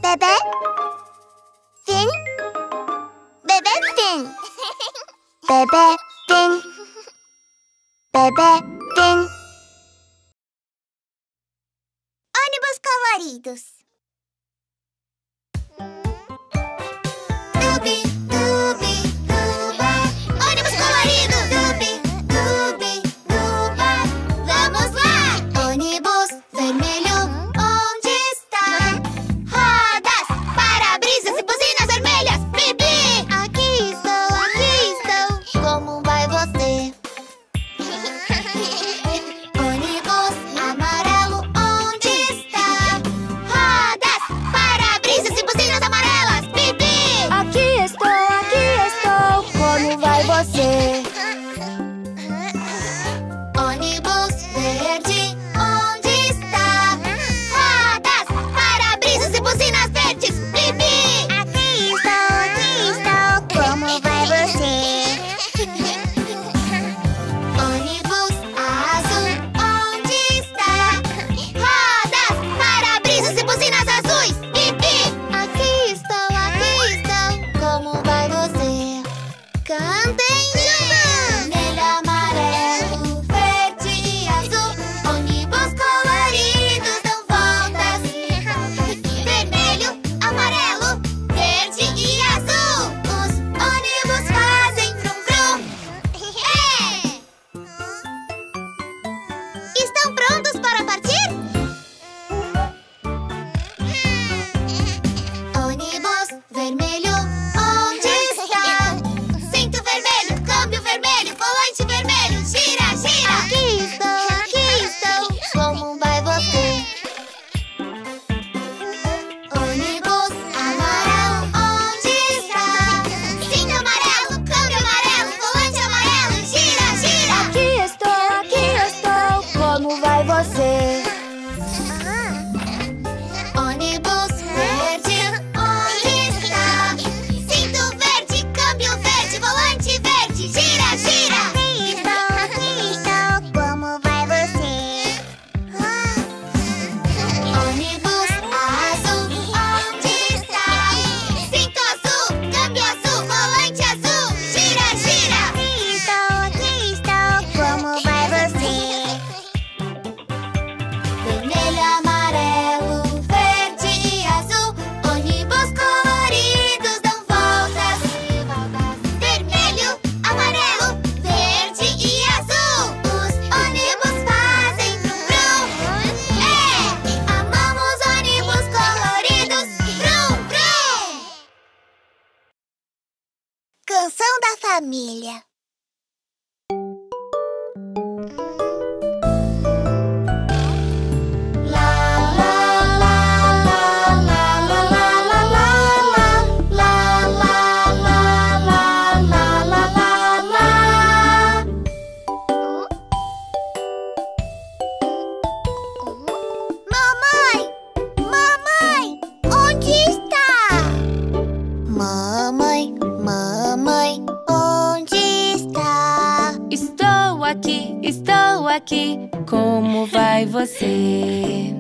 Bebê Finn. Bebê Finn. Bebê Finn. Bebê Finn. Ônibus coloridos. Dubi, dubi, duba. Ônibus colorido. Dubi, dubi, duba. Vamos lá! Ônibus vermelho, onde está? Rodas, para-brisas e buzinas vermelhas. Bibi! Aqui estou, como vai você? Ônibus amarelo, onde está? Rodas, para-brisas e buzinas amarelas. Bibi! Aqui estou, como vai você? Ônibus verde, onde está? Rodas, para-brisas e buzinas verdes. Bibi! Aqui estou, como vai você? Ônibus azul, onde está? Rodas, para-brisas e buzinas azuis. Bibi! Aqui estou, como vai você? Cantem juntos! Vermelho, amarelo, verde e azul. Ônibus coloridos dão voltas. Vermelho, amarelo, verde e azul. Os ônibus fazem vrum vrum. Estão prontos para partir? Ônibus vermelho, onde está? Cinto vermelho, câmbio vermelho, volante vermelho. Gira, gira! Aqui estou, como vai você? Ônibus amarelo, onde está? Cinto amarelo, câmbio amarelo, volante amarelo. Gira, gira! Aqui estou, como vai você? Ônibus verde, onde está? Cinto verde, câmbio verde, volante verde. Gira, gira! Aqui estou, como vai você? Ônibus azul, onde está? Cinto azul, câmbio azul, volante azul. Gira, gira! Aqui estou, como vai você? Vermelho, amarelo, verde e azul. Ônibus coloridos dão voltas. Vermelho, amarelo, verde e azul. Os ônibus fazem vrum vrum. Amamos ônibus coloridos. Vrum vrum. Canção da família. Mamãe, onde está? Mamãe, onde está? Estou aqui, como vai você?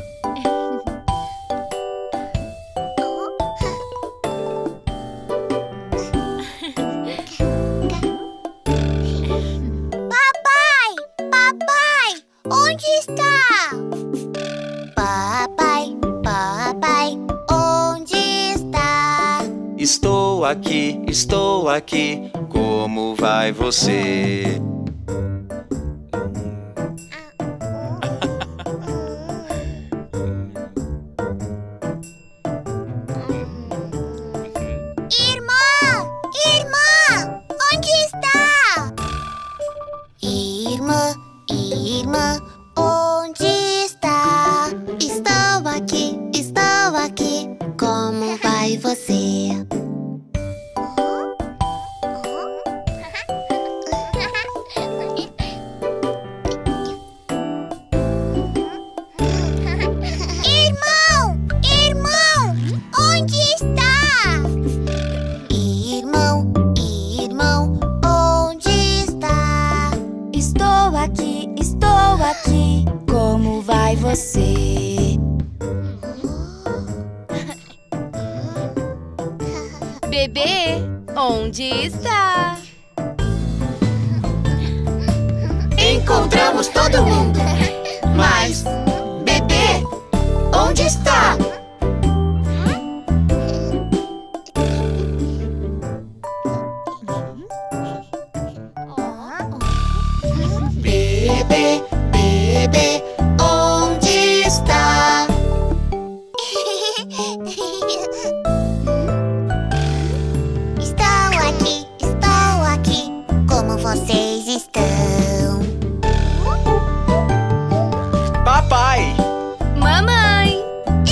Papai, onde está? Papai, onde está? Estou aqui, como vai você? Irmã, onde está? Irmã, onde está? Estou aqui, como vai você? Bebê, onde está? Encontramos todo mundo, mas bebê, onde está? Bebê, bebê, onde está? Estou aqui, como vocês estão? Papai! Mamãe!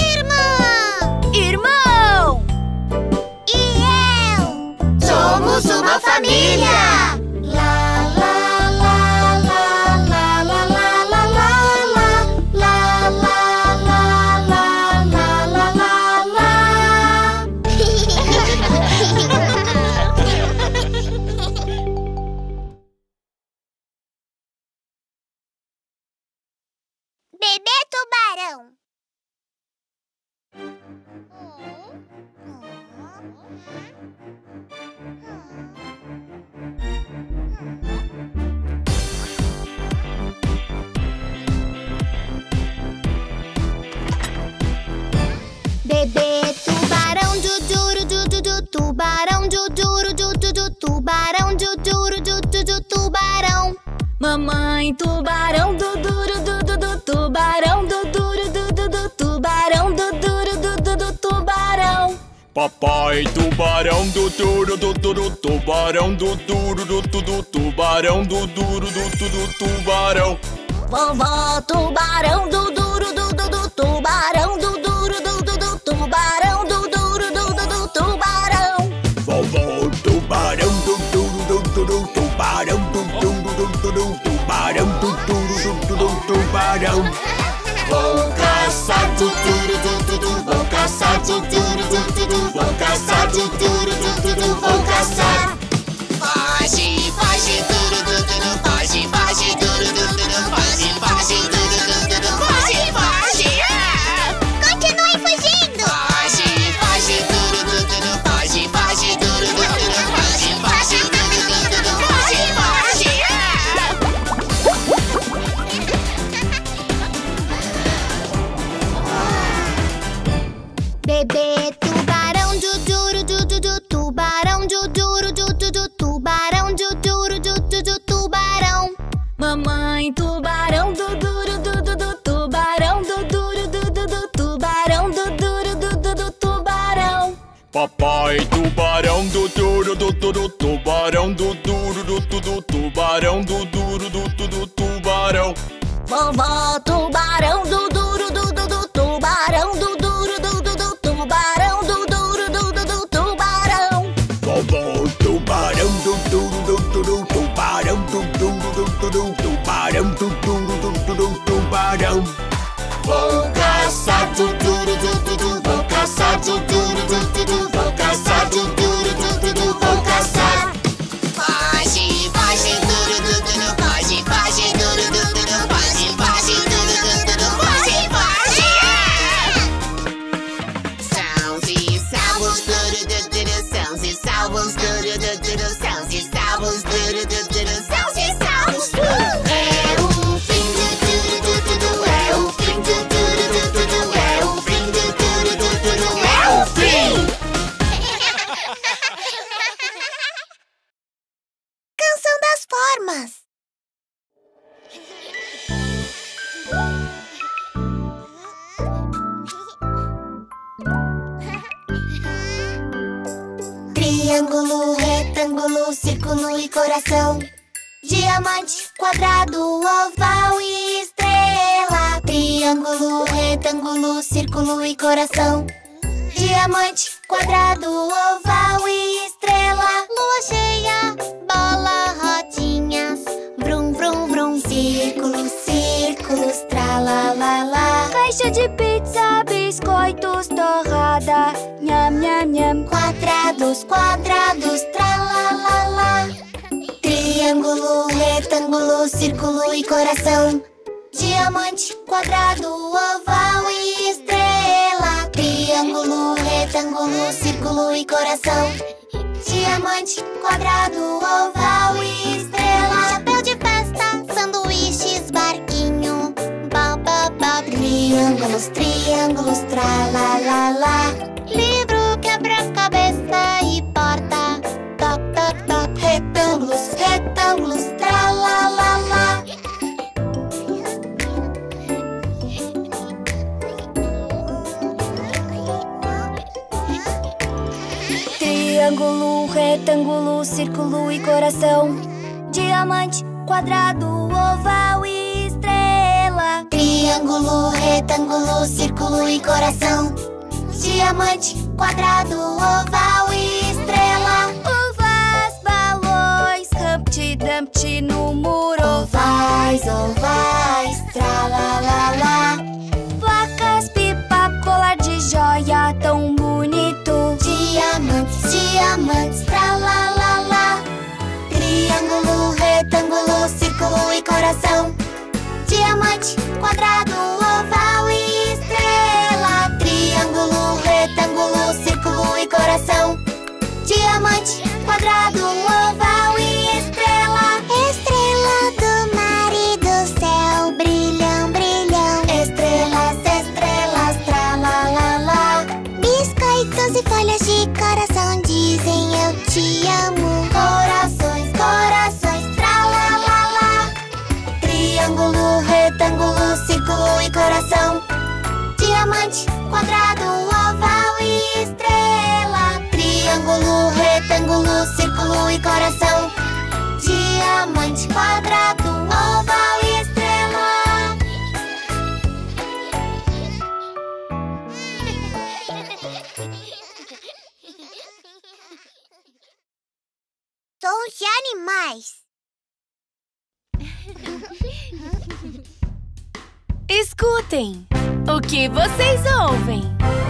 Irmão! E eu! Somos uma família! Lá, lá, lá, lá, lá, lá, lá, lá, lá, lá, lá, lá, lá, lá, lá, lá. Bebê tubarão. Bebê tubarão, jujuru, jujuju, tubarão, jujuru, jujuju, tubarão, jujuru, jujuju, tubarão. Mamãe tubarão, duduru, dudu, tubarão, duduru, dudu, tubarão, duduru, dudu, tubarão. Papai tubarão do duro do duro tubarão do duro do tudo tubarão do duro do tudo tubarão. Vovó tubarão, duduru, dudu, tubarão, duduru, dudu, tubarão, duduru, dudu, tubarão. Vovó tubarão do duro do duro tubarão do duro do duro tubarão do duro do duro tubarão. Vou caçar tudo, vou caçar tudo, vou caçar tudo, vou caçar. Foge, foge, tudo, foge, foge, tudo, foge, foge, tudo, foge, foge. Continue fugindo. Foge, foge, tudo, foge, foge, tudo, foge, foge, tudo, foge, foge. Bebê tubarão, jujuru, jujuju, tubarão, jujuru, jujuju, tubarão, jujuru, jujuju, tubarão. Mamãe tubarão, duduru, dudu, tubarão, duduru, dudu, tubarão, duduru, dudu, tubarão. Papai tubarão do duro do duro tubarão do duro do tudo tubarão do duro do tudo tubarão. Vovó tubarão, duduru, dudu, tubarão, duduru, dudu, tubarão, duduru, dudu, tubarão. Vovó tubarão do duro do duro tubarão do duro do tudo tubarão do duro do tudo tubarão. Vou caçar tudo, vou caçar tudo, vou caçar tudo, vou caçar. Foge, foge, tudo, foge, foge, tudo, foge, foge, tudo, foge, foge. Sãos e salvos, sãos e salvos, sãos e salvos, sãos e salvos. É o fim de tudo, é o fim de tudo, é o fim de tudo, é o fim. Canção das Formas. Triângulo, retângulo, círculo e coração. Diamante, quadrado, oval e estrela. Triângulo, retângulo, círculo e coração. Diamante, quadrado, oval e estrela. Lua cheia, bola, rodinhas. Vrum, vrum, vrum. Círculos, círculos, tralalala. Caixa de pizza, biscoitos, torrada, nham, nham, nham. Quadrados, quadrados, tralalala. Triângulo, retângulo, círculo e coração. Diamante, quadrado, oval e estrela. Triângulo, retângulo, retângulo, círculo e coração. Diamante, quadrado, oval e estrela. Chapéu de festa, sanduíches, barquinho. Ba. Triângulos, triângulos, tra-la-la-la. Livro, quebra-cabeça e porta. Toc. Retângulos, retângulos, tra-la-la-la. Triângulo, retângulo, círculo e coração. Diamante, quadrado, oval e estrela. Triângulo, retângulo, círculo e coração. Diamante, quadrado, oval e estrela. Uvas, balões, Humpty Dumpty no muro. Ovais, ovais, tra-la-la-la. Placas, pipa, colar de joia tão bonito. Diamantes, diamantes, tra-la-la-la. Triângulo, retângulo, círculo e coração. Diamante, quadrado, oval e estrela. Triângulo, retângulo, círculo e coração. Diamante, quadrado, oval e estrela. Estrela do mar e do céu, brilham, brilham. Estrelas, estrelas, tra-la-la-la. Biscoitos e folhas de coração dizem eu te amo. Corações, corações, tra-la-la-la. Triângulo, retângulo, círculo e coração. Diamante, quadrado, oval e estrela. Triângulo, retângulo, círculo e coração. Diamante, quadrado, oval e estrela. Sons de animais. Escutem! O que vocês ouvem?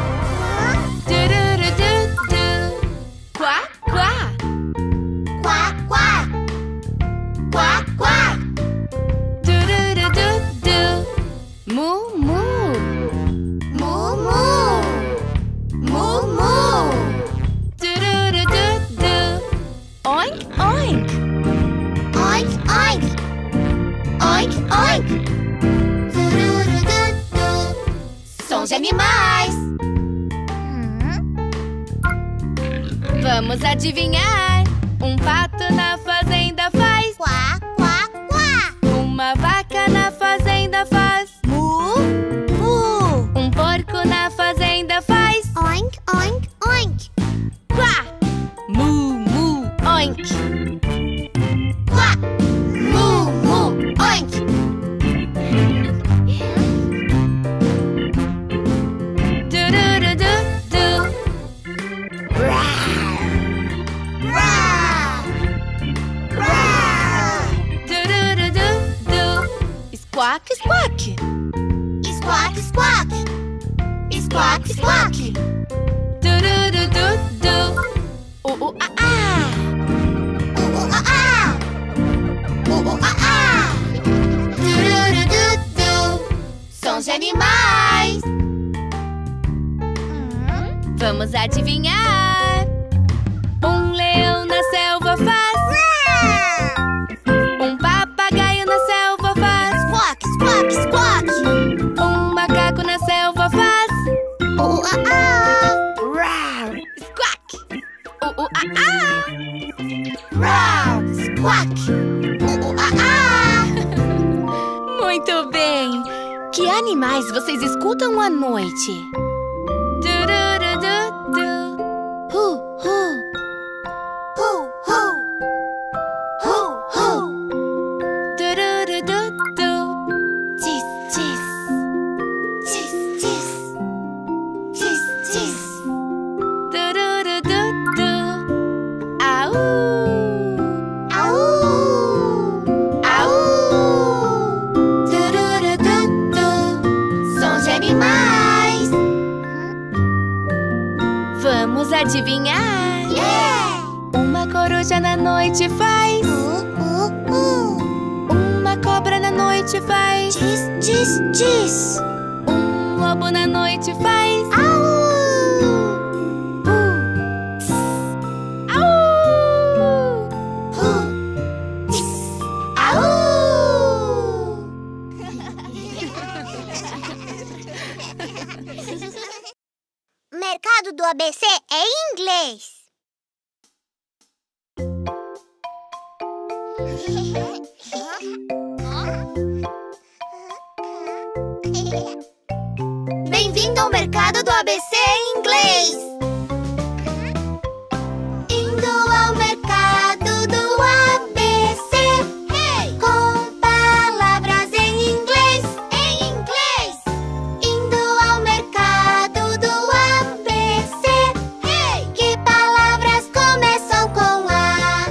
Tururududu. Quá, quá. Quá, quá. Quá, quá. Tururududu. Mu, mu. Mu, mu. Mu, mu. Tururududu. Oink, oink. Oink, oink. Oink, oink. Tururududu. Sons de animais. Vamos adivinhar. Um pato na fazenda faz. Quá, quá, quá. Uma vaca na fazenda faz. Mu, mu. Um porco na fazenda faz. Oink, oink, oink. Quá! Mu, mu, oink. Quá. Mu, mu, oink. Tururududu. Rá. Rá. Tururududu. Squawk, squawk. Squawk, squawk. Squawk, squawk. Tururududu. Ah, ah. Ah, ah. Ah. Tururududu. Sons de animais. Vamos adivinhar. Um leão na selva faz. Um papagaio na selva faz. Squawk, squawk, squawk. Um macaco na selva faz. Ah, ah. Squawk. Ah, ah. Rá. Squawk. Ah, ah. Muito bem. Que animais vocês escutam à noite? Tururududu. Hu, hu. Hu, hu. Hu, hu. Tururududu. Tis, tis. Tis, tis. Tis, tis. Tururududu. Au. Au. Au. Tururududu. Sons de animais. Vamos adivinhar. Yeah. Uma coruja na noite faz. Uma cobra na noite faz. Tis, tis, tis. Um lobo na noite faz. Au. mercado do ABC é em inglês. Bem-vindo ao mercado do ABC em inglês. Indo ao mercado do ABC, hey! Com palavras em inglês, em inglês. Indo ao mercado do ABC, hey! Que palavras começam com A?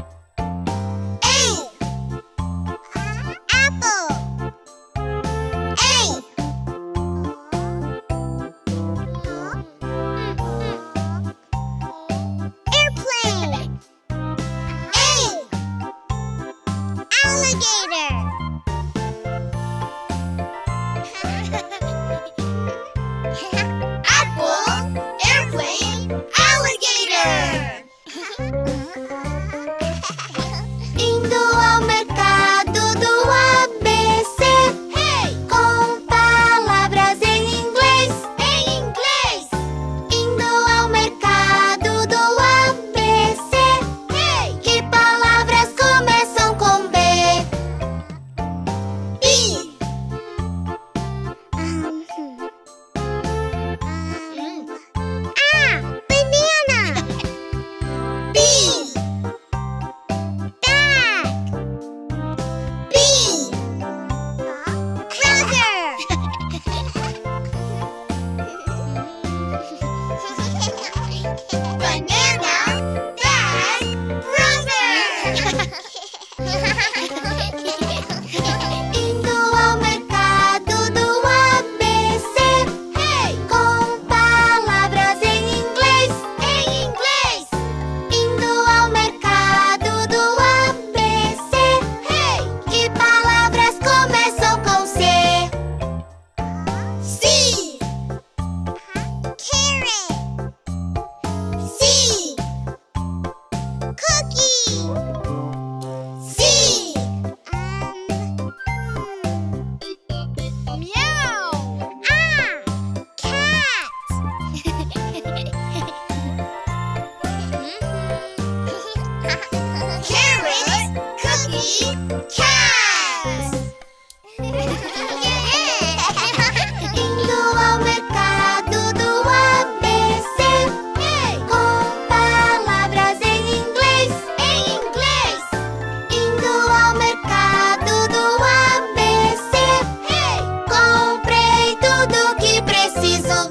Ei! Apple. Ei! Airplane. Ei! Alligator. Apple, airplane, alligator. Indo ao mercado do ABC, hey! Com palavras em inglês, em inglês. Indo ao mercado do ABC, hey! Que palavras começam com B? B. A. Banana. B. Bag. B. Brother. Banana, bag, brother. Indo ao mercado do ABC, hey! Com palavras em inglês, em inglês. Indo ao mercado do ABC, hey! Que palavras começam com C? C. Carrot. C. Cookie. C. Meow. Cat. Carrot, cookie, cat. Indo ao mercado do ABC, hey! Com palavras em inglês, em inglês. Indo ao mercado do ABC, hey! Comprei tudo que preciso.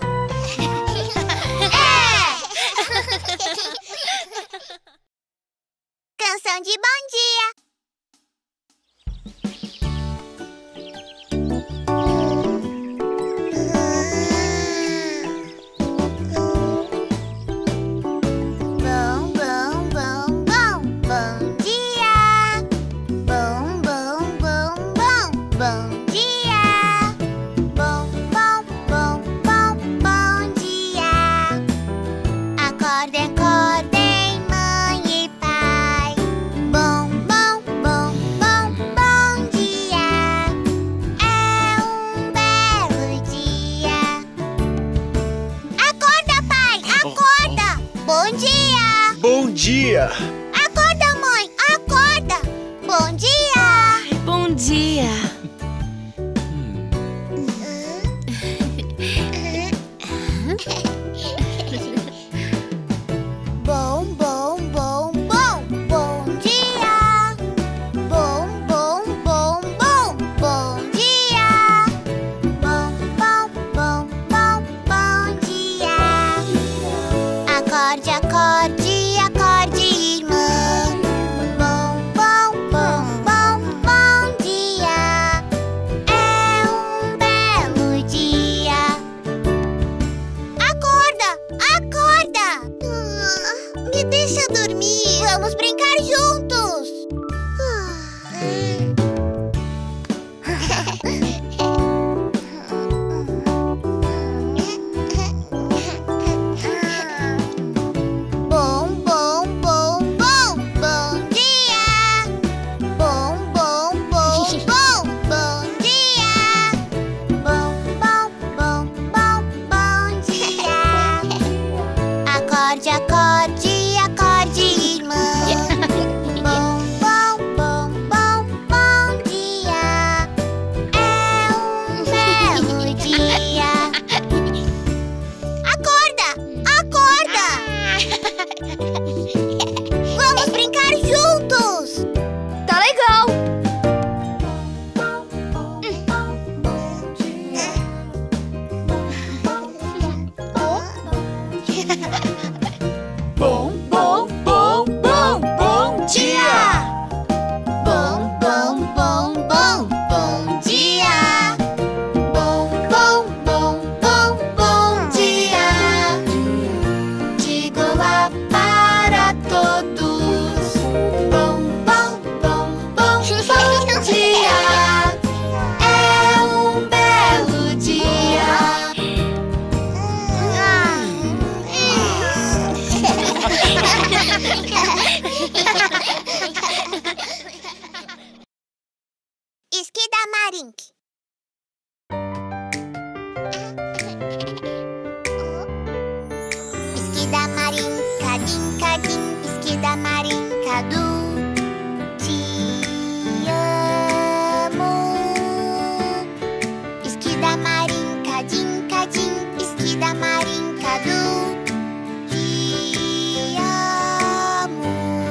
Canção de bom dia. Bom, bom, bom, bom, bom dia. Bom, bom, bom, bom, bom dia. Bom, bom, bom, bom, bom dia. Acordem, acordem, mãe e pai. Bom, bom, bom, bom, bom dia. É um belo dia. Acorda, pai, acorda. Bom dia. Bom dia! Acorda, mãe, acorda. Bom dia. Bom dia. Bom, bom, bom, bom, bom dia. Bom, bom, bom, bom, bom dia. Bom, bom, bom, bom, bom dia. Acorde, acorde, acorde, irmã. Bom, bom, bom, bom, bom dia. É um belo dia. Acorda, Acorde, acorde, acorde, irmão. Bom, bom, bom, bom, bom dia. É um belo dia. Acorda, acorda. Vamos brincar juntos. Tá legal. Bom, bom, bom, bom, bom dia! Bom, bom, bom, bom, bom dia. Bom, bom, bom, bom, bom dia. Digo lá para todos. Bom, bom, bom, bom, bom dia. É um belo dia. Esquidamarink. Esquidamarincadim, esquidamarincadu. Te amo. Esquidamarincadim, esquidamarincadu. Te amo.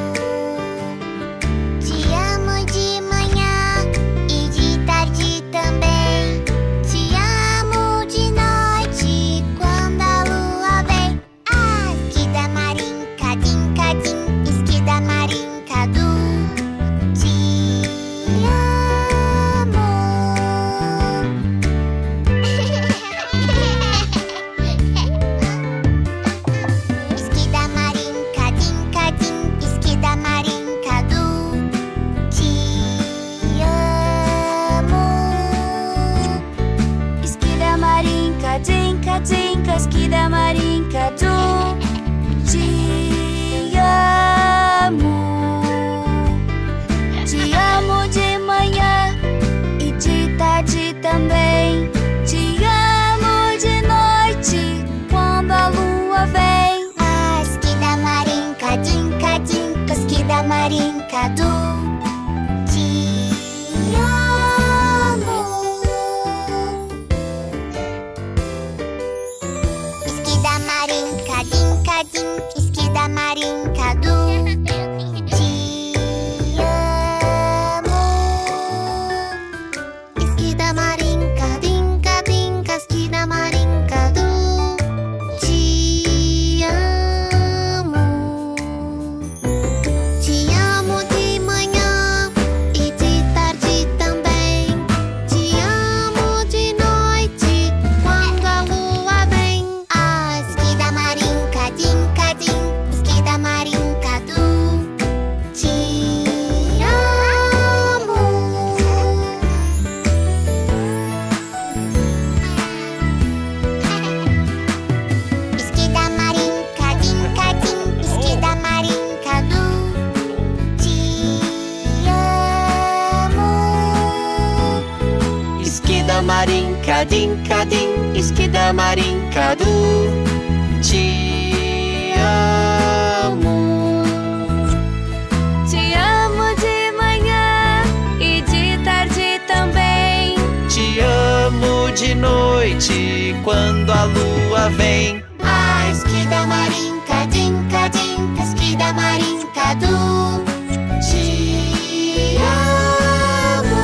Te amo de manhã e de tarde também. Te amo de noite quando a lua vem. Ah, esquidamarincadim, esquidamarincadu. Te amo. Esquidamarincadim, esquidamarincadu. Te amo. Esquidamarincadim, esquidamarincadu. Te amo. Te amo de manhã e de tarde também. Te amo de noite quando a lua vem. Ah, esquidamarincadim, esquidamarincadu. Te amo. Esquidamarincadim, esquidamarincadu. Te amo. Esquidamarincadim, esquidamarincadu. Te amo. Te amo de manhã e de tarde também. Te amo de noite quando a lua vem. Ah, esquidamarincadim, esquidamarincadu. Te amo. Esquidamarincadim, esquidamarincadu. Te amo. Esquidamarincadim, esquidamarincadu. Te amo. Te amo de manhã e de tarde também. Te amo de noite quando a lua vem. Ah, esquidamarincadim, esquidamarincadu. Te amo.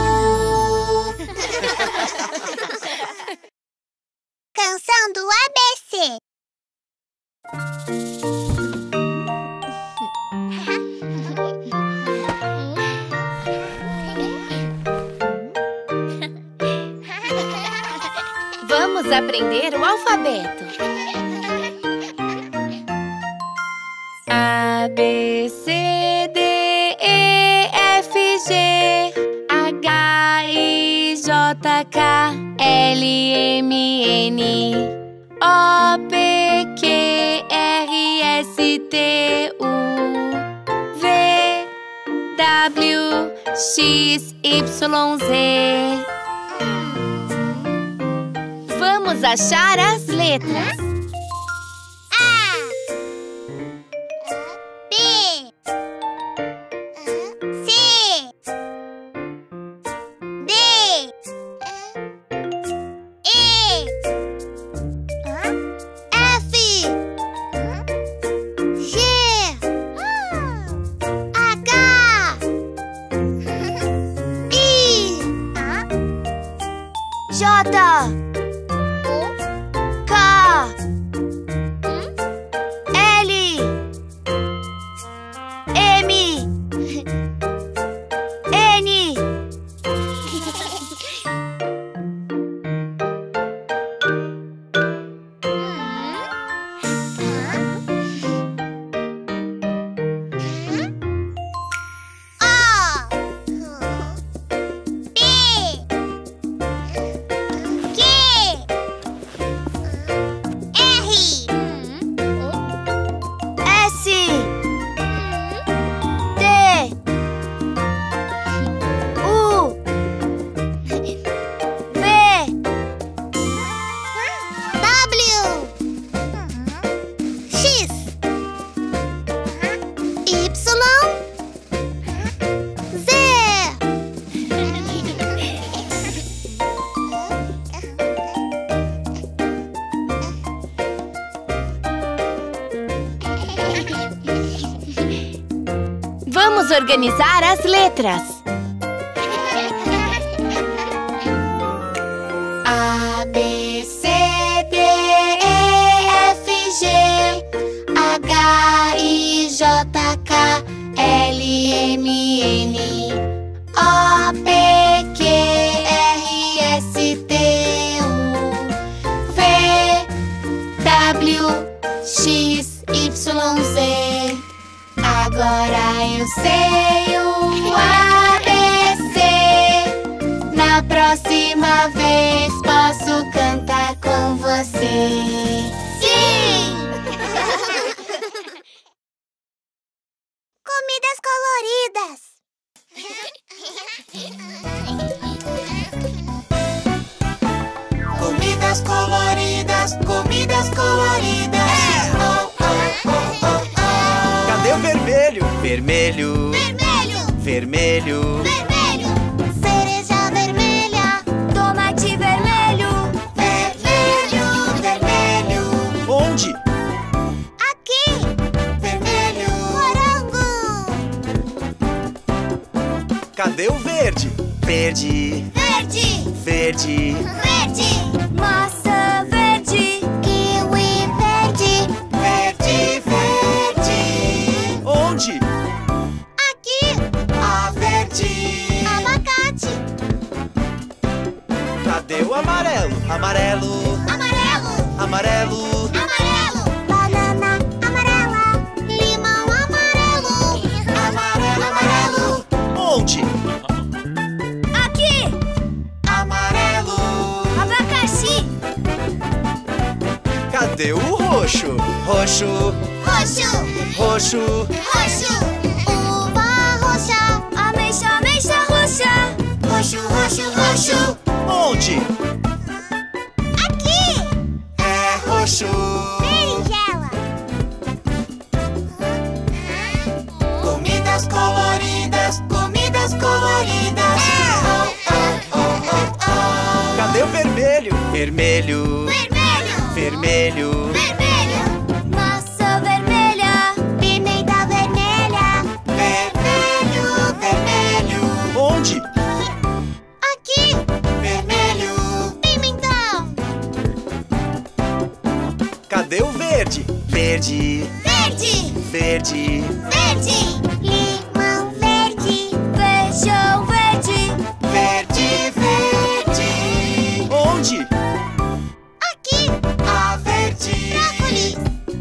Canção do ABC. Vamos aprender o alfabeto. A, B, C, D, E, F, G, H, I, J, K, L, M, N, O, P, Q, R, S, T, U, V, W, X, Y, Z. Vamos achar as letras. A, Vamos organizar as letras. A, B, C, D, E, F, G, H, I, J, K, L, M, N, O, P, Q, R, S, T, U, V, W, X, Y, Z. Agora eu sei o ABC. Na próxima vez posso cantar com você. Sim! Comidas coloridas. Comidas coloridas, comidas coloridas. Oh, oh, oh, oh, oh. Cadê o vermelho? Vermelho, Vermelho, vermelho. vermelho. Cereja vermelha, Tomate vermelho. vermelho, vermelho. Onde? Aqui, vermelho. Morango, Cadê o verde? Verde, verde, verde. verde. Maçã verde. Kiwi verde, verde, verde. Onde? Aqui, A verde. abacate, Cadê o amarelo? Amarelo, amarelo, amarelo. amarelo. Banana amarela, limão amarelo, amarelo, amarelo. Onde? Aqui. Amarelo. Abacaxi. Cadê o roxo? Roxo, Roxo, roxo. roxo. Uva roxa, Ameixa, ameixa roxa. roxo, roxo, roxo. Onde? Aqui, É roxo. berinjela. Comidas coloridas, comidas coloridas. Oh, oh, oh, oh, oh. Cadê o vermelho? Vermelho, Vermelho, vermelho. vermelho. Maçã vermelha. Pimenta vermelha, Vermelho, vermelho. Onde? Aqui, Vermelho. pimentão. Cadê o verde? Verde, Verde, verde. verde. Limão verde, Feijão verde. Verde, verde. Onde? aqui. A verde. Brócolis,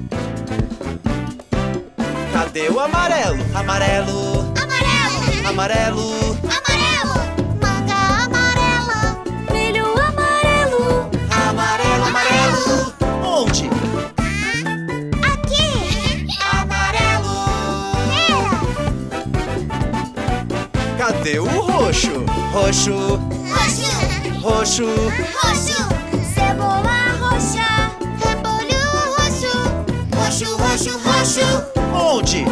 Cadê o amarelo? Amarelo, amarelo, amarelo. amarelo. Manga amarela, Milho amarelo. Amarelo, amarelo. Onde? aqui. Amarelo. Pera, Cadê o roxo? Roxo, roxo, roxo. roxo. Cebola roxa. Repolho roxo, roxo, roxo, roxo. Onde?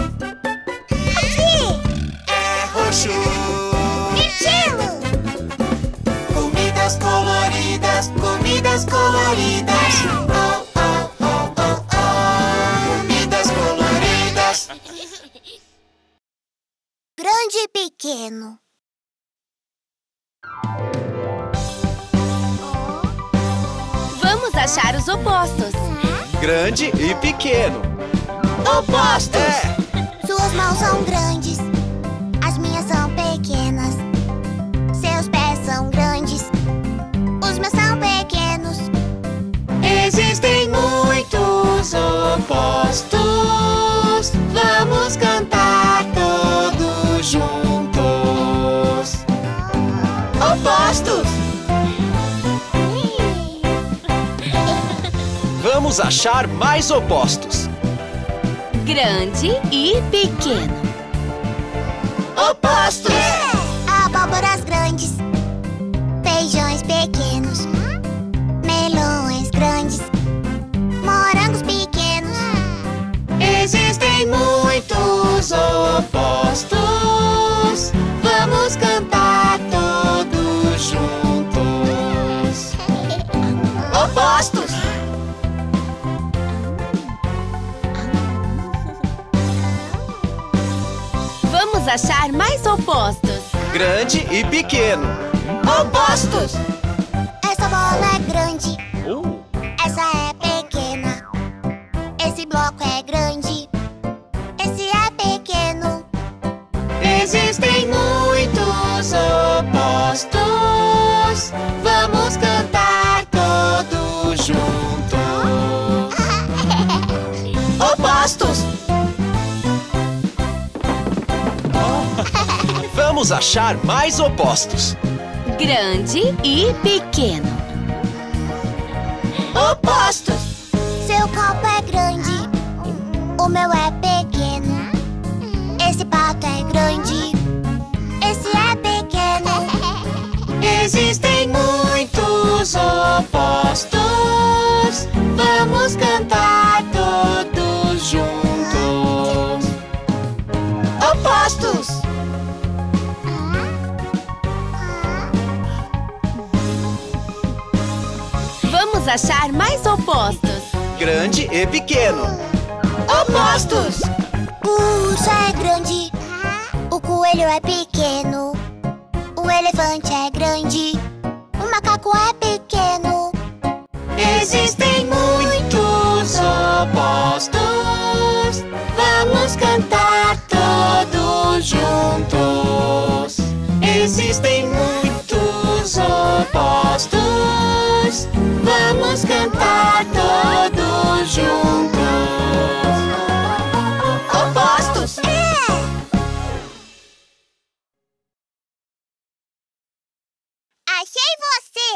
Aqui, É roxo. mirtilo. Comidas coloridas, comidas coloridas. Oh, oh, oh, oh, oh. Comidas coloridas. Grande e pequeno. Vamos achar os opostos. Grande e pequeno. Opostos. É. Suas mãos são grandes, as minhas são pequenas. Seus pés são grandes, os meus são pequenos. Existem muitos opostos. Vamos cantar todos juntos. Opostos. Vamos achar mais opostos. Grande e pequeno. Opostos. Abóboras grandes, feijões pequenos, melões grandes, morangos pequenos. Existem muitos opostos. Vamos cantar todos juntos. Opostos. Vamos achar mais opostos. Grande e pequeno. Opostos! Essa bola é grande, essa é pequena. Esse bloco é grande, esse é pequeno. Existem muitos opostos. Vamos cantar todos juntos. Opostos! Vamos achar mais opostos. Grande e pequeno. Opostos! Seu copo é grande, o meu é pequeno. Esse pato é grande, esse é pequeno. Existem muitos opostos. Vamos cantar todos juntos. Opostos! Vamos achar mais opostos. Grande e pequeno. Opostos! O urso é grande, o coelho é pequeno. O elefante é grande, o macaco é pequeno. Existem muitos opostos. Vamos cantar todos juntos. Existem muitos opostos. Vamos cantar todos juntos. Opostos! Achei você!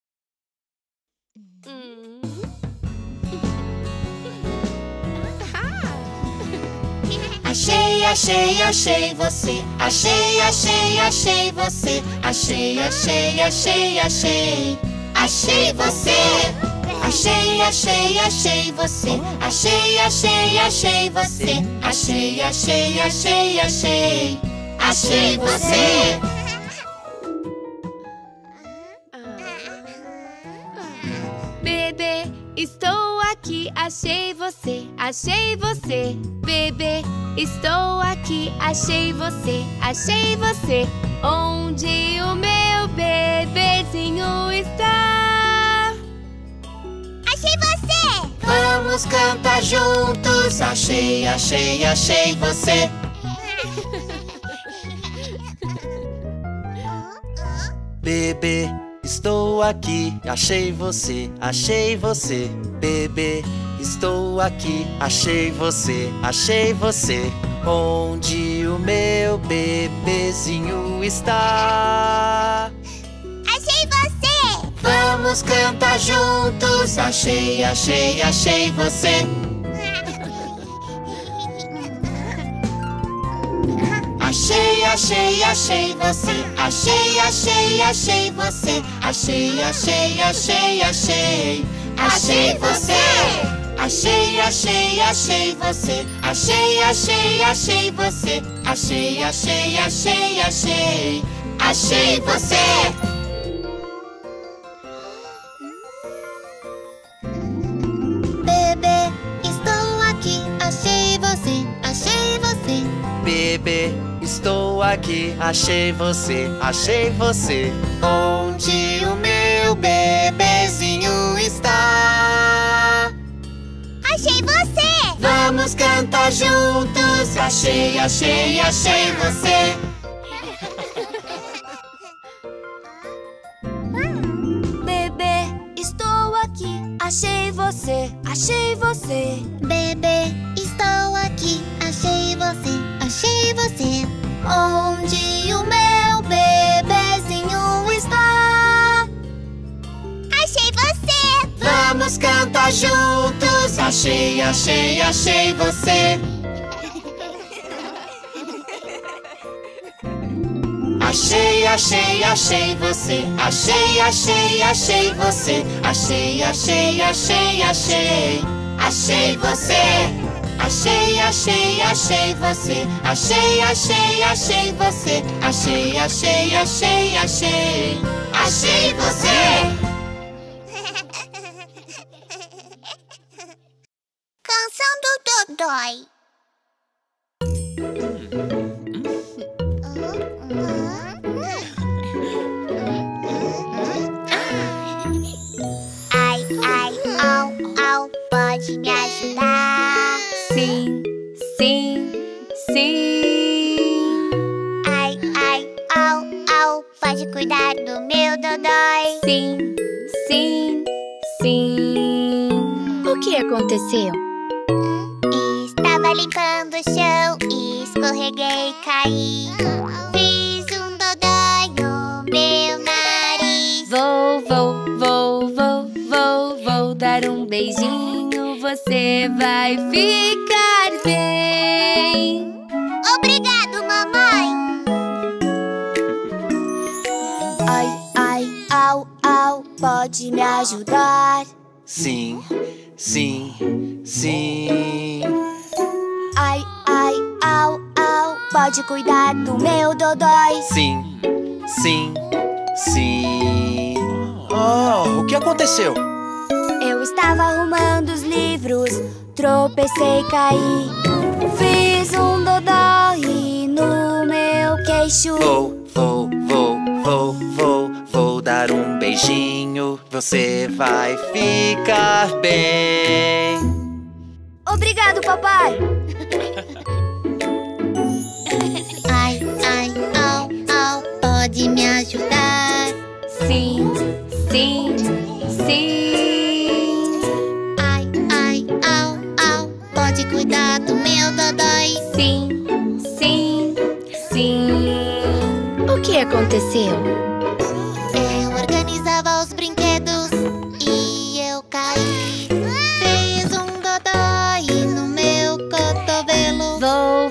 Achei, achei, achei você. Achei, achei, achei você. Achei, achei, achei, achei. Achei você. Achei, achei, achei você. Achei, achei, achei você. Achei, achei, achei, achei. Achei você. Bebê, estou aqui, achei você, achei você. Bebê, estou aqui, achei você, achei você. Onde o meu bebezinho está? Achei você! Vamos cantar juntos. Achei, achei, achei você. Bebê, estou aqui, achei você, achei você. Bebê, estou aqui, achei você, achei você. Onde o meu bebezinho está? Achei você! Vamos cantar juntos. Achei, achei, achei você. Achei, achei, achei você. Achei, achei, achei você. Achei, achei, achei, achei. Achei você. Achei, achei, achei você. Achei, achei, achei você. Achei, achei, achei, achei. Achei você. Bebê, estou aqui, achei você, achei você. Bebê, estou aqui, achei você, achei você. Onde o meu bebezinho está? Achei você! Vamos cantar juntos. Achei, achei, achei você. Bebê, estou aqui, achei você, achei você. Bebê, estou aqui, achei você, achei você. Onde o meu bebezinho está? Achei você! Vamos cantar juntos. Achei, achei, achei você. Achei, achei, achei você. Achei, achei, achei você. Achei, achei, achei, achei. Achei você. Achei, achei, achei você. Achei, achei, achei você. Achei, achei, achei, achei. Achei você. Canção do Dodói. pode me ajudar? Sim, sim, sim. Ai, ai, au, au, pode cuidar do meu dodói? Sim, sim, sim. O que aconteceu? Estava limpando o chão e escorreguei e caí. Fiz um dodói no meu nariz. Vou dar um beijinho, você vai ficar bem. Obrigado, mamãe. Ai, ai, au, au, pode me ajudar? Sim, sim, sim. Ai, ai, au, au, pode cuidar do meu dodói? Sim, sim, sim. Oh, o que aconteceu? Eu estava arrumando os livros, tropecei e caí. Fiz um dodói no meu queixo. Vou dar um beijinho, você vai ficar bem. Obrigado, papai. Ai, ai, au, au, pode me ajudar? Sim, sim, sim. Ai, ai, au, au, pode cuidar do meu dodói? Sim, sim, sim. O que aconteceu? Eu organizava os brinquedos e eu caí. Fiz um dodói no meu cotovelo.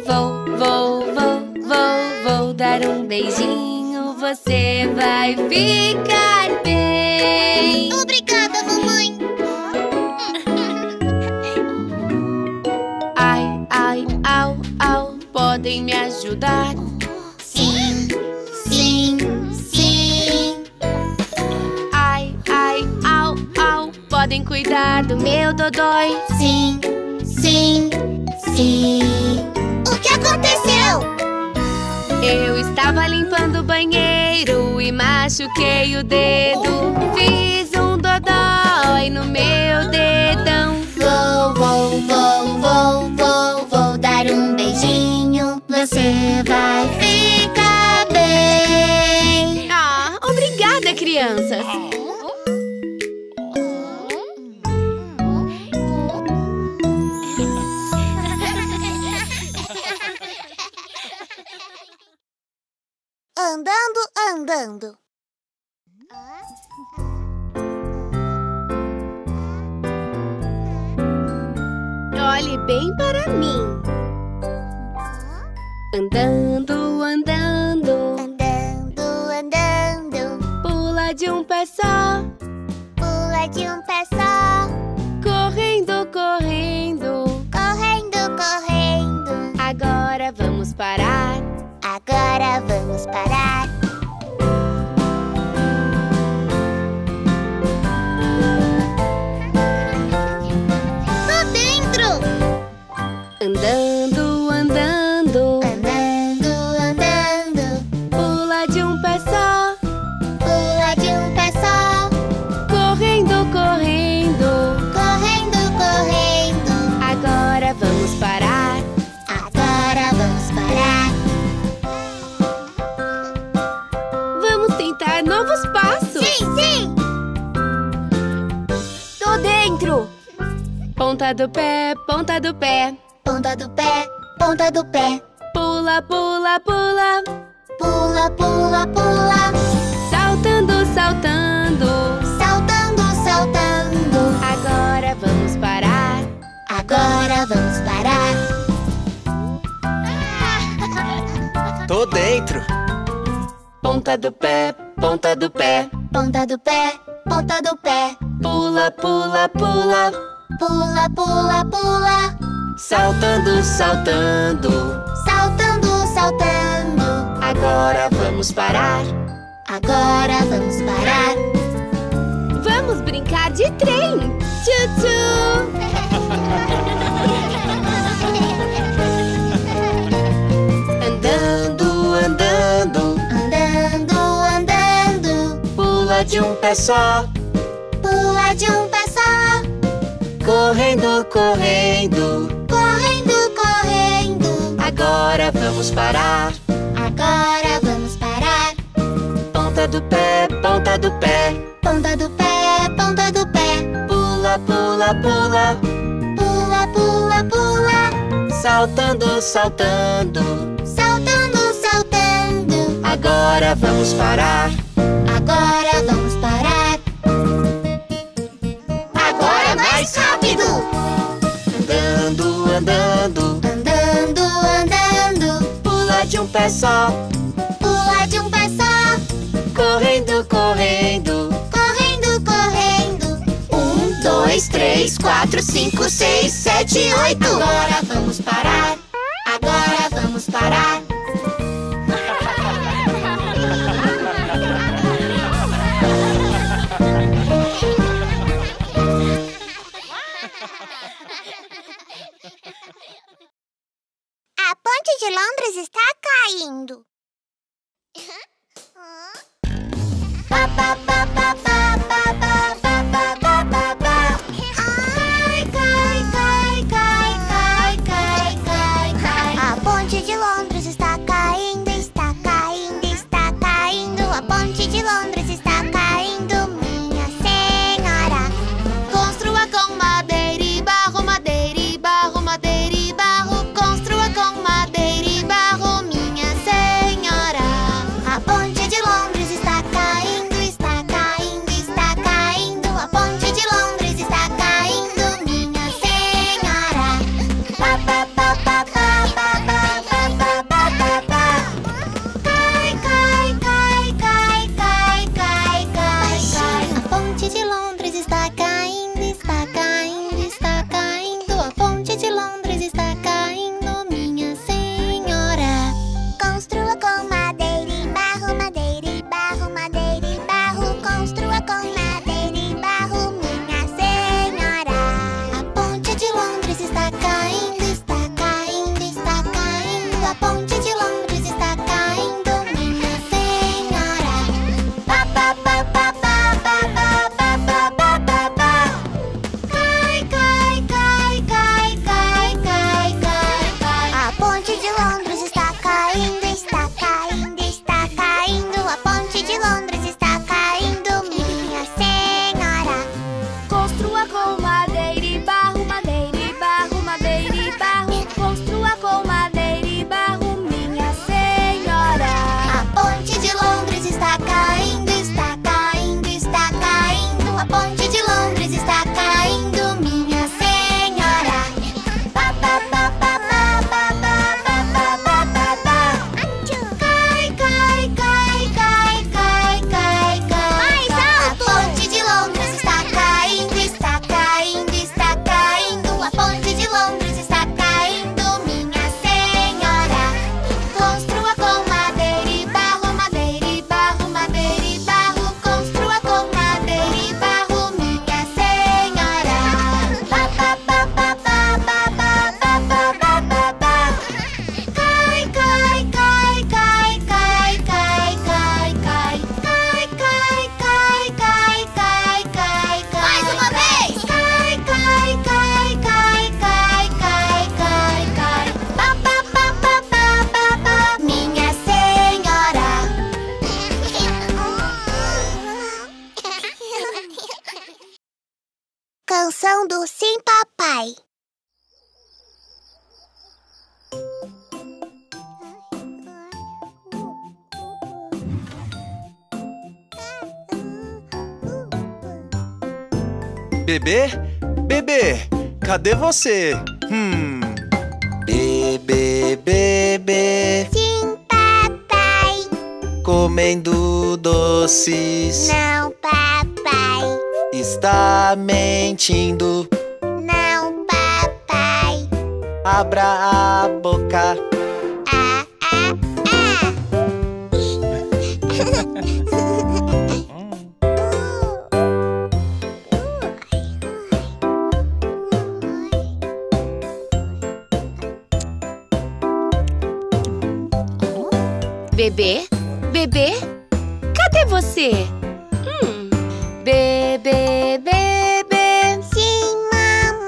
Vou dar um beijinho, você vai ficar bem. Obrigada, mamãe. Ai, ai, au, au, podem me ajudar? Sim, sim, sim. Ai, ai, au, au, podem cuidar do meu dodói? Sim, sim, sim. O que aconteceu? Eu estava limpando o banheiro e machuquei o dedo. Fiz um dodói no meu dedão. Vou dar um beijinho, você vai ficar bem. Ah, obrigada, crianças. Andando, andando. Olhe bem para mim. Andando, andando, Andando, andando. pula de um pé só. Pula de um pé só. Correndo, correndo, Correndo, correndo. agora vamos parar. Agora vamos parar. Tô dentro. Andando, andando, Andando, andando. pula de um pé só. Pula de um pé só. Correndo, correndo, Correndo, correndo. agora vamos parar. Agora vamos parar. Vamos tentar novos passos. Sim, sim. Tô dentro. Ponta do pé, ponta do pé. Ponta do pé, ponta do pé. Pula, pula, pula. Pula, pula, pula. Saltando, saltando. Saltando, saltando. Agora vamos parar. Agora vamos parar. Tô dentro. Ponta do pé, ponta do pé. Ponta do pé, ponta do pé. Pula, pula, pula. Pula, pula, pula. Saltando, saltando. Saltando, saltando. Agora vamos parar. Agora vamos parar. Vamos brincar de trem. Tchu-tchu. Andando, andando. Andando, andando. Pula de um pé só. Pula de um pé só. Correndo, correndo, Correndo, correndo. agora vamos parar. Agora vamos parar. Ponta do pé, ponta do pé. Ponta do pé, ponta do pé. Pula, pula, pula. Pula, pula, pula. Saltando, saltando. Saltando, saltando. Agora vamos parar. Agora vamos parar. Agora mais rápido. Andando, andando. Andando, andando. Pula de um pé só. Pula de um pé só. Correndo, correndo. Correndo, correndo. 1, 2, 3, 4, 5, 6, 7, 8. Agora vamos parar. Agora vamos parar. A ponte de Londres está caindo. Pa, pa, pa, pa, pa, pa, pa, pa, pa, pa, pa, pa. Ai, cai, cai, cai, cai, cai, cai, cai. A ponte de Londres está caindo, está caindo, está caindo. A ponte de Londres está caindo, minha senhora. Construa com madeira e barro, madeira e barro, madeira e barro. Construa com madeira e barro, minha senhora. A ponte de Londres está caindo, está caindo, está caindo. A ponte de Londres está caindo, minha senhora. Pa, pa, pa, pa, pa, pa, pa, pa, pa, pa, pa. Cai, cai, cai, cai, cai, cai, cai, cai. A ponte de Londres está caindo, está caindo, está caindo. A ponte de Londres está caindo, minha senhora. Construa com madeira e barro, madeira e barro, madeira e barro. Construa com madeira e barro, minha senhora. A ponte de Londres está caindo, está caindo, está caindo. A ponte de Londres está caindo, minha senhora. Pa, pa, pa, pa, pa, pa, pa, pa, pa, pa, pa. Cai, cai, cai, cai, cai, cai, cai, cai. A ponte de Londres está caindo, está caindo, está caindo. A ponte de Londres está caindo, minha senhora. Construa com madeira e barro, madeira e barro, madeira e barro. Construa com madeira e barro, minha senhora. A ponte de Londres está caindo, está caindo, está caindo. A ponte de Londres está caindo, minha senhora. Pa, pa, pa, pa, pa, pa, pa, pa, pa, pa, pa. Cai, cai, cai, cai, cai, cai, cai. Mais alto! A ponte de Londres está caindo, está caindo, está caindo. A ponte de Londres está caindo, minha senhora. Construa com madeira e barro, madeira e barro, madeira e barro. Construa com madeira e barro, minha senhora. Pa, pa, pa, pa, pa, pa, pa, pa, pa, pa, pa. Cai, cai, cai, cai, cai, cai, cai, cai. Cai, cai, cai, cai, cai, cai, cai. Mais uma vez! Cai, cai, cai, cai, cai, cai, cai, cai. Pa, pa, pa, pa, pa, pa, pa. Minha senhora. Canção do Sim Papai. Bebê? Bebê, cadê você? Bebê, bebê, Sim, papai. comendo doces. Não, papai. Está mentindo. Não, papai. Abra a boca. Ah, ah, ah. Bebê? Bebê? Cadê você? Bebê, bebê. Sim, mamãe.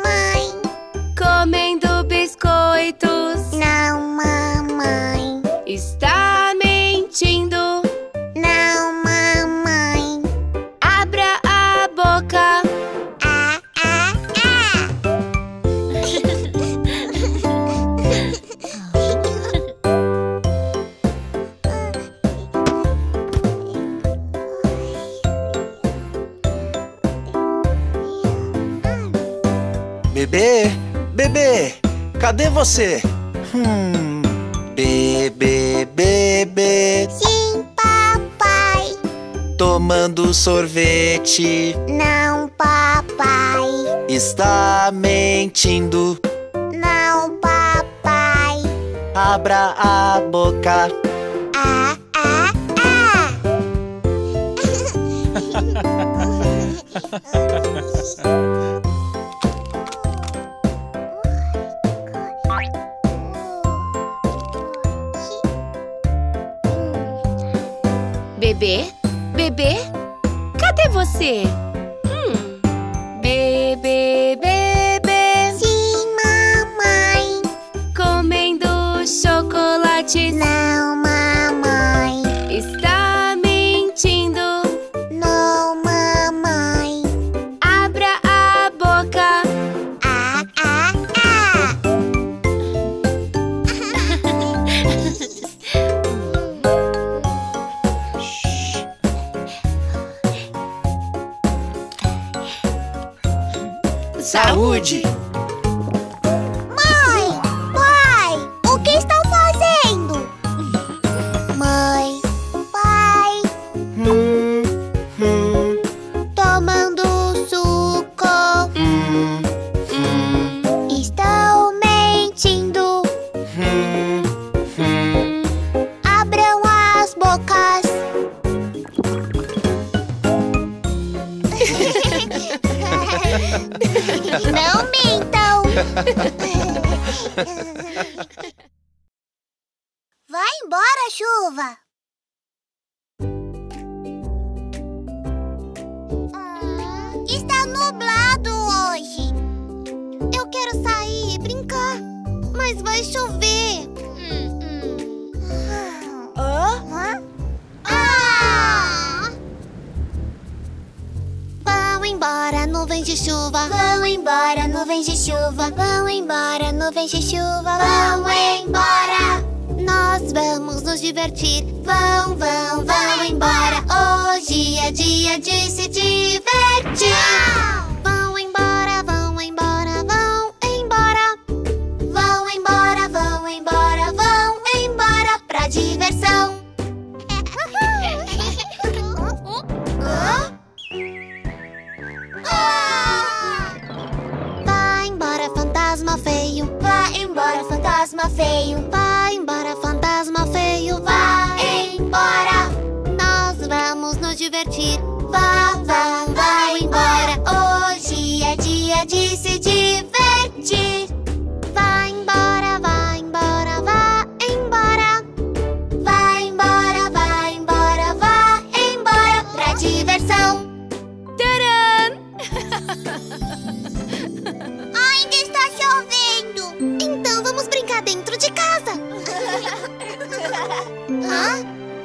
bebê, cadê você? Bebê, bebê. Sim, papai. Tomando sorvete. Não, papai. Está mentindo. Não, papai. Abra a boca. Ah, ah, Bebê? Bebê? Cadê você? Bebê, bebê. Sim, mamãe. Comendo chocolates. Não, mamãe. Está mentindo. Não, mamãe. Abra a boca. Ah, ah, ah. Saúde! Mãe, pai, o que estão fazendo? Mãe, pai, tomando suco. Estão mentindo. Abram as bocas. Não mintam. Vai embora, chuva. Está nublado hoje. Eu quero sair e brincar, mas vai chover. Vão embora, nuvens de chuva. Vão embora, nuvens de chuva. Vão embora, nuvens de chuva. Vão embora. Nós vamos nos divertir. Vão embora. Hoje é dia de se divertir. Vão embora, vão embora, vão embora. Vão embora, vão embora, vão embora pra diversão. Vai embora, fantasma feio. Vai embora, fantasma feio. Vai embora, fantasma feio. Vai embora. Nós vamos nos divertir. Vão embora. Hoje é dia de se divertir. Vai embora, vai embora, vá embora. Vai embora, vai embora, vá embora pra diversão. Tcharam! Ainda está chovendo. Então vamos brincar dentro de casa. Hã?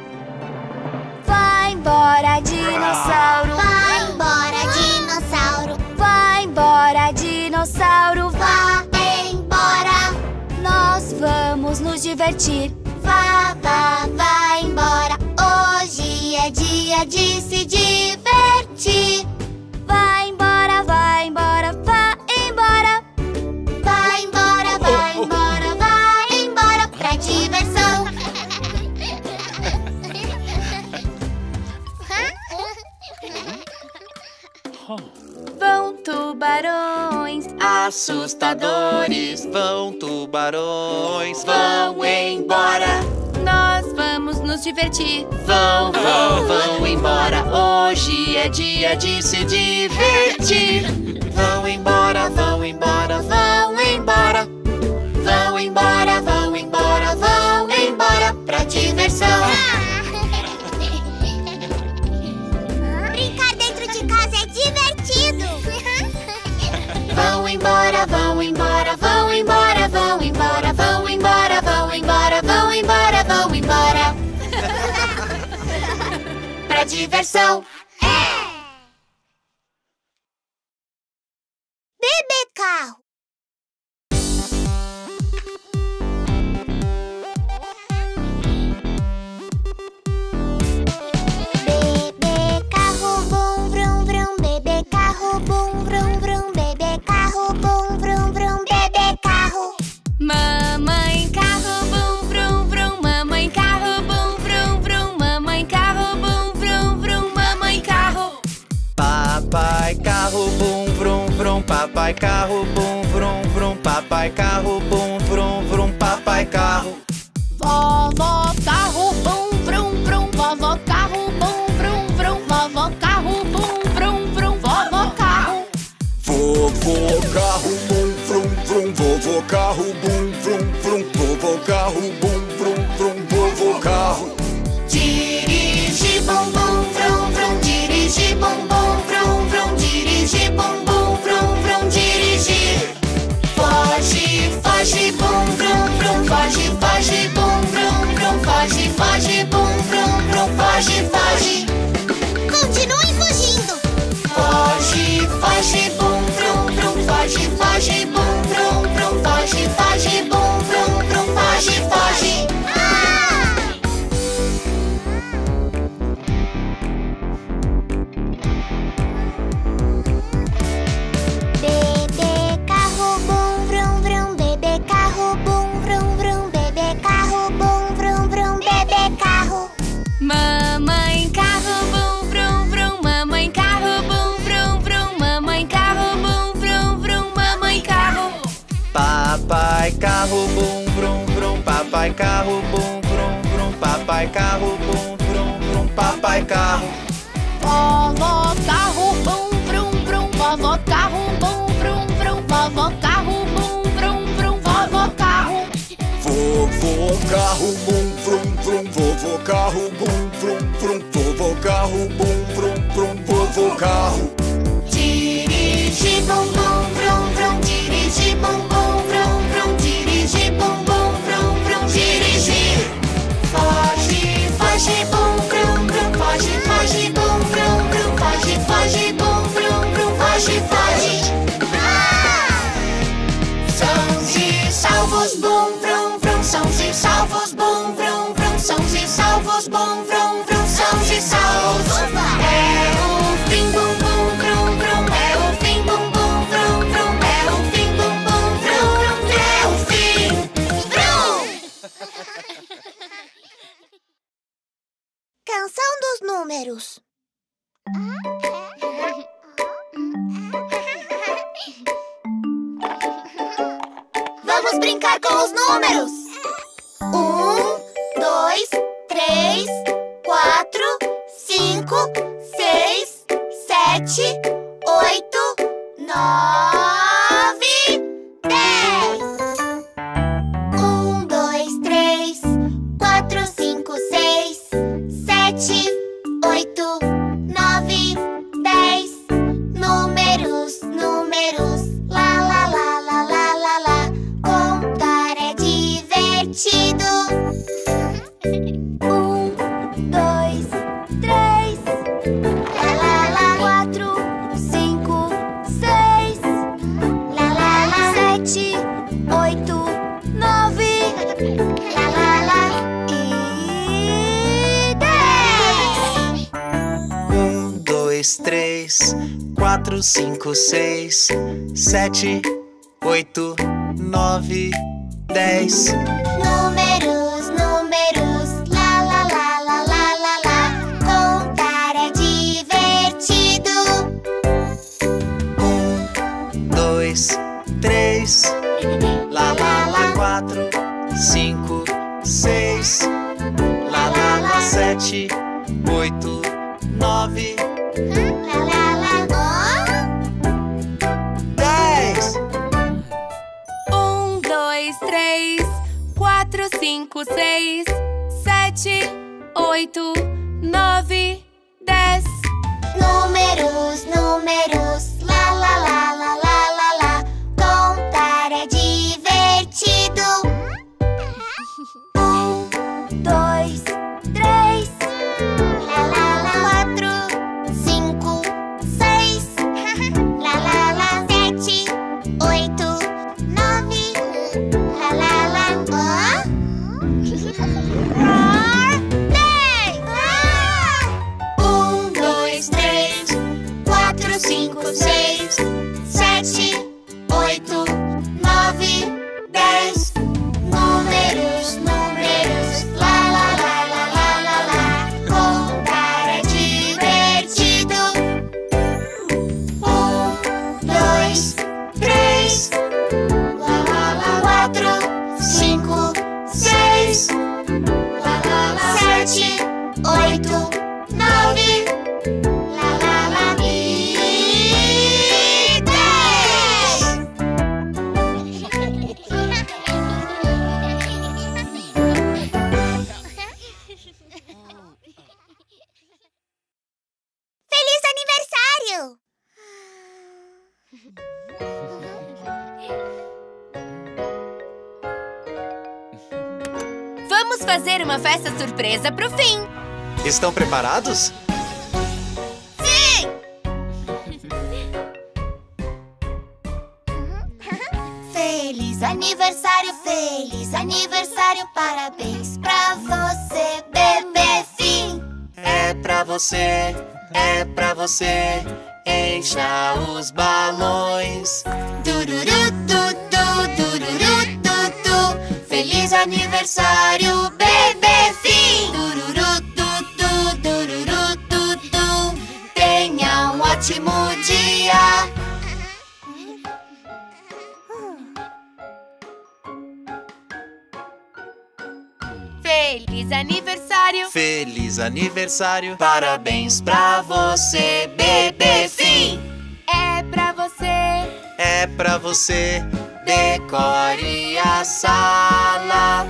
Vai embora, dinossauro. Vai embora, dinossauro. Vai embora, dinossauro. Vá embora. Nós vamos nos divertir. Vá embora. Hoje é dia de se divertir. Vai embora, vai embora, vá embora. Vai embora, vai embora, vai embora pra diversão. Vão tubarões. Assustadores, vão tubarões, vão embora. Nós vamos nos divertir. Vão embora. Hoje é dia de se divertir. Vão embora, vão embora, vão embora. Vão embora, vão embora, vão embora pra diversão. Brincar dentro de casa é divertido. Vão embora, vão embora, vão embora, vão embora, vão embora, vão embora, vão embora, vão embora. Pra diversão. Bebê carro. Bebê carro, bum, vrum, vrum. Bebê carro, bum, vrum, vrum. Bebê carro, bum, vrum, vrum. Bebê papai carro, bum, vrum, vrum. Papai carro, bum, vrum, vrum. Papai carro. Vovó carro, bum, vrum, vrum. Vovó carro, bum, vrum, vrum. Vovó carro, bum, vrum, vrum. Vovó carro. Vovô carro, bum, vrum, vrum. Vovô carro, bum, vrum, vrum. Vovô carro, bum, vrum, vrum. Vovô carro. Dirige, bum, bum, vrum, vrum. Dirige, bum, bum, vrum, vrum. Dirige, bum, bum, vrum, vrum. Dirigir. Foge, foge, bum, vrum, vrum. Foge, foge, bum, vrum, vrum. Foge, foge, bum, vrum, vrum. Foge, foge. Continue fugindo. Foge, foge, bum, vrum, vrum. Foge, foge, bum, vrum, vrum. Foge, foge, bum, vrum, vrum. Foge, foge. Bebê carro, bum, vrum, vrum. Bebê carro, bum, vrum, vrum. Bebê carro, bum, vrum, vrum. Bebê carro. Mamãe carro, bum, vrum, vrum. Mamãe carro, bum, vrum, vrum. Mamãe carro, bum, vrum, vrum. Mamãe carro. Papai carro, bum, vrum, vrum. Papai carro, bum, vrum, vrum. Papai carro, bum, vrum, vrum. Papai carro. Vovó carro, bum, vrum, vrum. Vovó carro, bum, vrum, vrum. Vovó carro, bum, vrum, vrum. Vovó carro. Vovô carro, bum, vrum, vrum. Vovô carro, bum, vrum, vrum. Vovô carro, bum, vrum, vrum. Vovô carro. Dirige, bum, bum, vrum, vrum. Dirige, bum, bum, vrum, vrum. Dirige, bum, bum, vrum, vrum. Dirigir. Foge, foge, bum, vrum, vrum. Foge, foge, bum, vrum, vrum. Foge, foge, bum, vrum, vrum. Foge, foge. Sãos e salvos, bum, vrum, vrum. Sãos e salvos, bum, vrum, vrum. Sãos e salvos, bum, vrum, vrum. Sãos e salvos. É o fim, bum, bum, vrum, vrum. É o fim, bum, bum, vrum, vrum. É o fim, bum, bum, vrum, vrum. É o fim, vrum. Canção dos Números. Vamos brincar com os números. 1, 2, 3, 4, 5, 6, 7, 8, 9, 10. 1, 2, 3, 4, 5, 6, 7, 8, 9, 10. Números, números, lá, lá, lá, lá, lá, lá, lá. Contar é divertido. 1, 2, 3, lá, lá, lá. 4, 5, 6, lá, lá, lá. 7, 8, 9, lá, lá, lá. E 10. 1, 2, 3, 4, 5, 6, 7, 8, 9, 10. Números, números, lá, lá, lá, lá, lá, lá, lá. Contar é divertido. 1, 2, 3, lá, lá, lá. 4, 5, 6, lá, lá, lá. 7, 8, 9, Lá, lá, lá. 10. 1, 2, 3, 4, 5, 6, 7, 8, 9, 10. Números, números, lá, lá, lá, lá, lá, lá, lá. Contar é divertido. 1, 2, 3, lá, lá, lá. 4, 5, 6, lá, lá, lá. 7, 8, 9, lá, lá, lá. 10. 1, 2, 3, 4, 5, 6, 7, 8, 9, 10. Números, números, lá, lá, 5, 6, 7, 8, 9, e 10. Feliz aniversário! Vamos fazer uma festa surpresa pro fim. Estão preparados? Sim! Feliz aniversário, parabéns pra você, bebê Fim. É pra você, encha os balões. Dururu, tutu, dururu, tutu. Feliz aniversário, bebê Fim. Dururu, tutu, dururu, tutu. Tenha um ótimo dia. Feliz aniversário! Feliz aniversário, parabéns pra você, bebê Fim. É pra você, Decore a sala.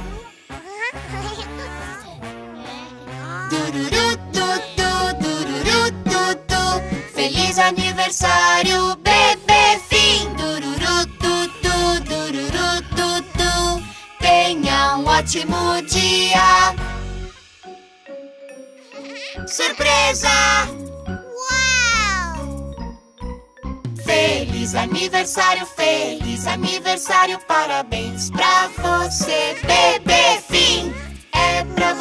Dururu, tutu, dururu, tutu. Feliz aniversário, bebê Fim. Dururu, tutu, dururu, tutu. Tenha um ótimo dia. Surpresa! Uau! Feliz aniversário, parabéns pra você, bebê Fim. É pra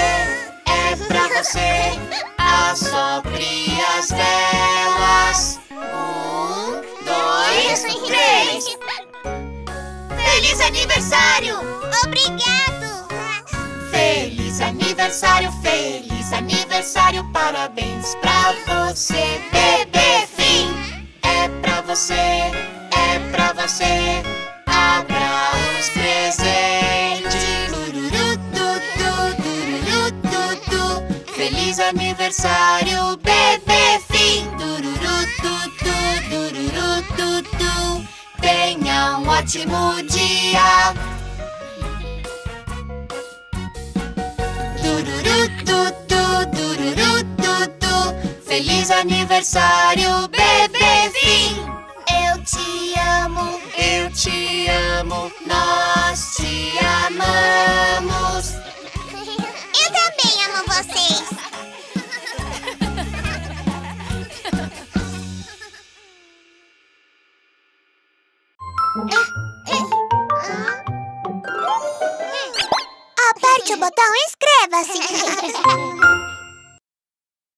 você, assopre as velas. 1, 2, 3. Feliz aniversário! Obrigado! Feliz aniversário, parabéns pra você, bebê Fim. É pra você, abra os presentes. Dururu, tutu, dururu, tutu. Feliz aniversário, bebê Fim. Dururu, tutu, dururu, tutu. Tenha um ótimo dia. Dururu, tutu, dururu, tutu. Feliz aniversário, bebê Fim. Eu te amo, nós te amamos. Eu também amo vocês. Aperte o botão e inscreva-se.